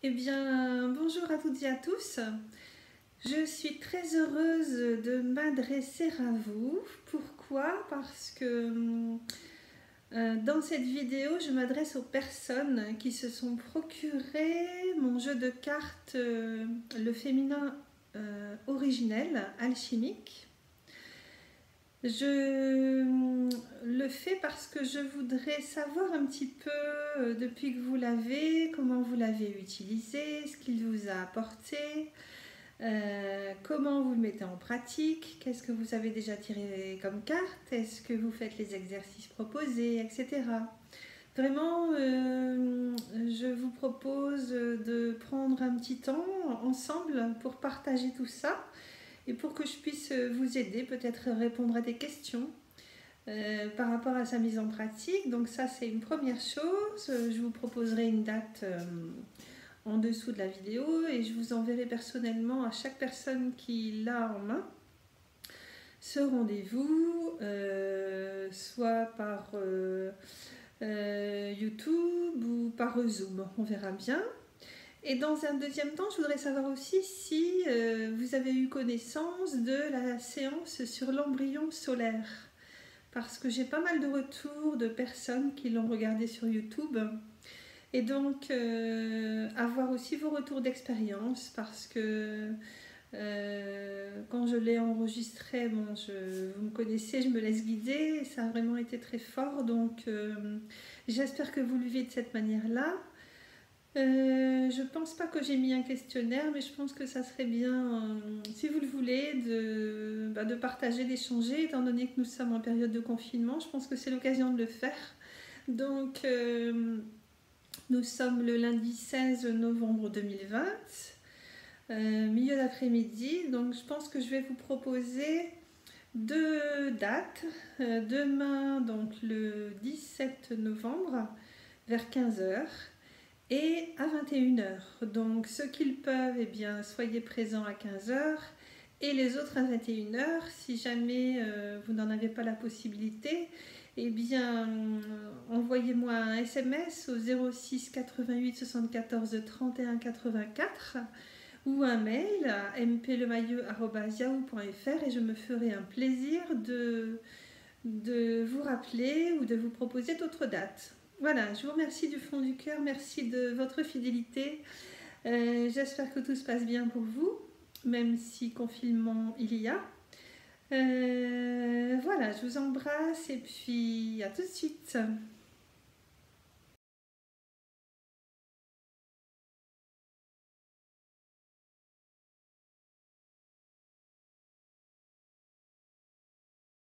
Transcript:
Eh bien, bonjour à toutes et à tous. Je suis très heureuse de m'adresser à vous. Pourquoi? Parce que dans cette vidéo, je m'adresse aux personnes qui se sont procuré mon jeu de cartes, le féminin originel, alchimique. Je le fais parce que je voudrais savoir un petit peu depuis que vous l'avez, comment vous l'avez utilisé, ce qu'il vous a apporté, comment vous le mettez en pratique, qu'est-ce que vous avez déjà tiré comme carte, est-ce que vous faites les exercices proposés, etc. Vraiment, je vous propose de prendre un petit temps ensemble pour partager tout ça et pour que je puisse vous aider, peut-être répondre à des questions par rapport à sa mise en pratique. Donc ça, c'est une première chose. Je vous proposerai une date en dessous de la vidéo et je vous enverrai personnellement à chaque personne qui l'a en main ce rendez-vous, soit par YouTube ou par Zoom, on verra bien. Et dans un deuxième temps, je voudrais savoir aussi si vous avez eu connaissance de la séance sur l'embryon solaire. Parce que j'ai pas mal de retours de personnes qui l'ont regardé sur YouTube. Et donc, avoir aussi vos retours d'expérience. Parce que quand je l'ai enregistré, bon, vous me connaissez, je me laisse guider. Et ça a vraiment été très fort. Donc, j'espère que vous le vivez de cette manière-là. Je pense pas que j'ai mis un questionnaire, mais je pense que ça serait bien, si vous le voulez, de partager, d'échanger, étant donné que nous sommes en période de confinement. Je pense que c'est l'occasion de le faire. Donc, nous sommes le lundi 16 novembre 2020, milieu d'après-midi. Donc, je pense que je vais vous proposer deux dates. Demain, donc le 17 novembre, vers 15h. Et à 21h. Donc ceux qui le peuvent, eh bien, soyez présents à 15h et les autres à 21h. Si jamais vous n'en avez pas la possibilité, eh bien, envoyez-moi un SMS au 06 88 74 31 84 ou un mail à mplemailleux@yahoo.fr et je me ferai un plaisir de vous rappeler ou de vous proposer d'autres dates. Voilà, je vous remercie du fond du cœur, merci de votre fidélité. J'espère que tout se passe bien pour vous, même si confinement il y a. Voilà, je vous embrasse et puis à tout de suite.